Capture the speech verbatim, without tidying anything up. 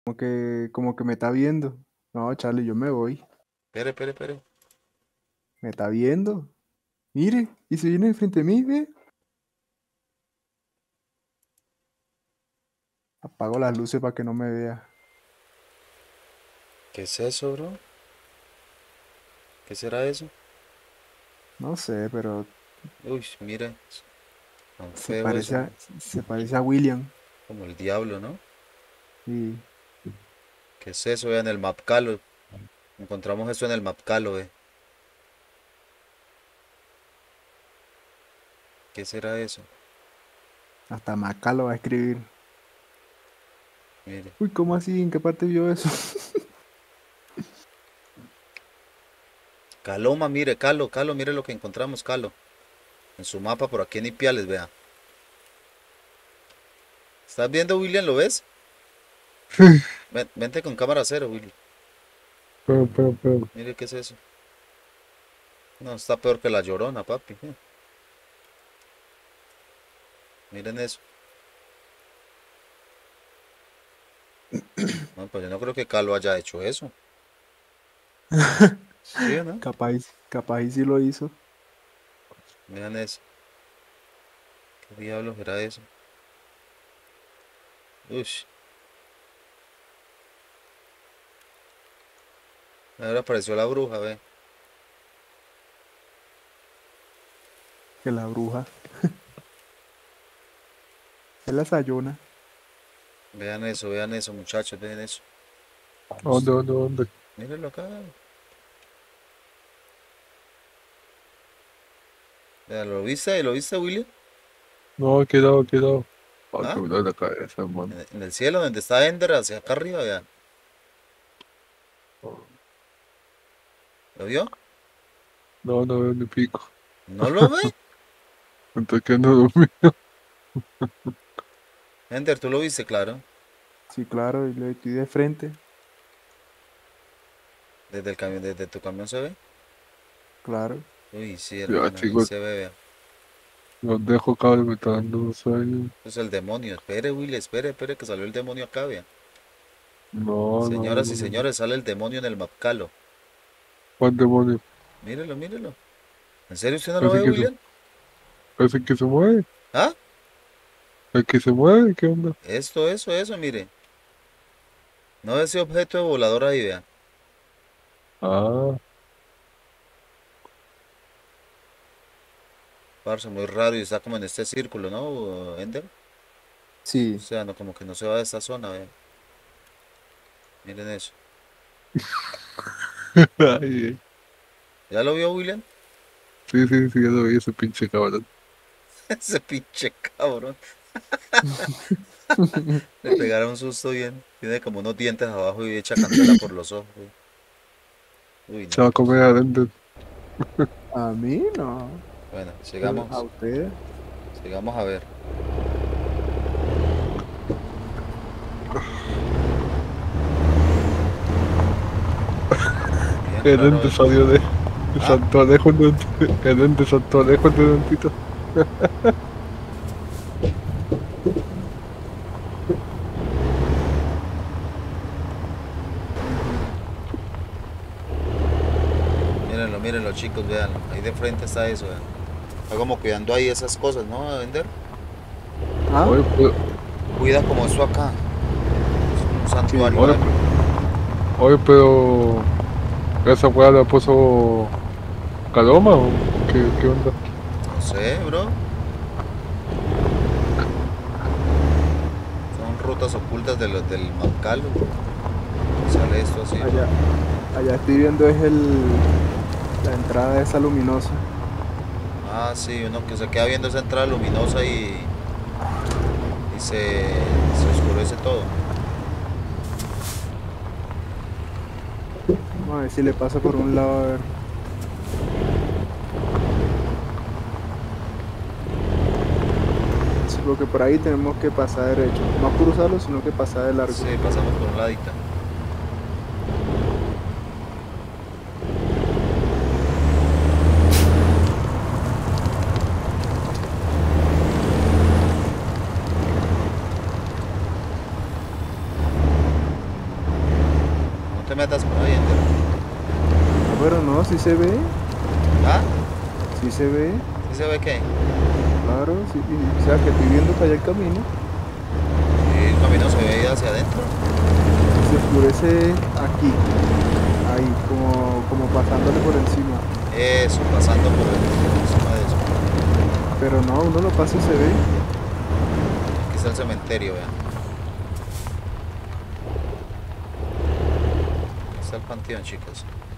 Como que, como que me está viendo. No, Charlie, yo me voy. Espere, espere, espere. Me está viendo. Mire, y se viene enfrente de mí, ve. Apago las luces para que no me vea. ¿Qué es eso, bro? ¿Qué será eso? No sé, pero Uy, mire, tan se feo parece eso. a, se parece a William. Como el diablo, ¿no? Y ¿Qué es eso? Vea, en el Mapcalo. Encontramos eso en el Mapcalo, ve. ¿Qué será eso? hasta Maca lo va a escribir. Mire. Uy, ¿cómo así? ¿En qué parte vio eso? Caloma, mire, Calo, Calo, mire lo que encontramos, Calo. En su mapa por aquí en Ipiales, vea. ¿Estás viendo, William? ¿Lo ves? Sí, Ven- vente con cámara cero, William. pero, pero, pero. Mire qué es eso. No, está peor que la Llorona, papi. Miren eso. No, pues yo no creo que Calo haya hecho eso. ¿Sí o no? Capaz, capaz y sí lo hizo. Miren eso. ¿Qué diablos era eso? Ush. Ahora apareció la bruja, ve. Que la bruja. Es la Sayona. Vean eso, vean eso, muchachos, vean eso. ¿Dónde, dónde, dónde? Mírenlo acá. Vean, ¿lo viste? ¿Lo viste, William? No, quedado, quedado. Ay, que ¿Ah? me duele la cabeza, hermano. En, en el cielo, donde está Ender, hacia acá arriba, vean. ¿Lo vio? No, no veo ni pico. ¿No lo ve? Me estoy quedando dormido. Ender, tú lo viste, claro. Sí, claro, y le estoy de frente. Desde el camión, desde tu camión se ve. Claro. Uy, sí, Ya, hermano, ahí chicos, se ve, vean. los dejo, cabrón, me está dando un sueño. Eso es el demonio. Espere, Willy, espere, espere, que salió el demonio acá, vean. No, no, Señoras y no, no. señores, sale el demonio en el Mapcalo. ¿Cuál demonio? Mírelo, mírelo. ¿En serio usted no lo Parece ve, que se, William? parece que se mueve. ¿Ah? El que se mueve, ¿qué onda? Esto, eso, eso, mire. No ese objeto de volador ahí, vea. Ah, Parce, muy raro y está como en este círculo, ¿no, Ender? O Sí. sea, no, como que no se va de esta zona, vea. Miren eso. ay, ¿Ya lo vio, William? sí, sí, sí, ya lo vi ese pinche cabrón. Ese pinche cabrón. Le pegaron un susto bien. Tiene como unos dientes abajo y echa candela por los ojos, güey. Uy, Se no. va a comer adentro. A mí no. Bueno, Pero a sigamos. usted. Sigamos a ver. Bien El raro ente eso. salió de, de Ah, Santo Alejo, de- el ente Santo Alejo de Dentito. mírenlo, mírenlo, chicos, véanlo. Ahí de frente está eso, vean. Está como cuidando ahí esas cosas, ¿no, Ender? ¿Ah? Oye, pero, Cuida como eso acá. Es un Sí. santuario oye, a él. oye, pero ¿esa weá la puso Caloma o qué, qué onda? No sé, bro. Son rutas ocultas de los del Mapcalo. Sale esto así, bro. Allá. Allá estoy viendo es el la entrada esa luminosa. Ah, sí, uno que se queda viendo esa entrada luminosa y, y se, se oscurece todo. Vamos a ver si le pasa por un lado a ver. Sí, porque por ahí tenemos que pasar derecho. No cruzarlo, sino que pasar de largo. Sí, pasamos por un ladito. te metas por ahí, entero. Ah, pero no, sí se ve, ¿Ah? sí se ve, ¿Sí se ve qué? claro, sí, y- o sea que estoy viendo para allá el camino, Sí, el camino se ve hacia adentro. se oscurece aquí, ahí, como, como pasándole por encima, Eso, pasando por, el- por encima de eso. pero no, uno lo pasa y se ve, Aquí está el cementerio, vean. Aquí está el panteón, chicos.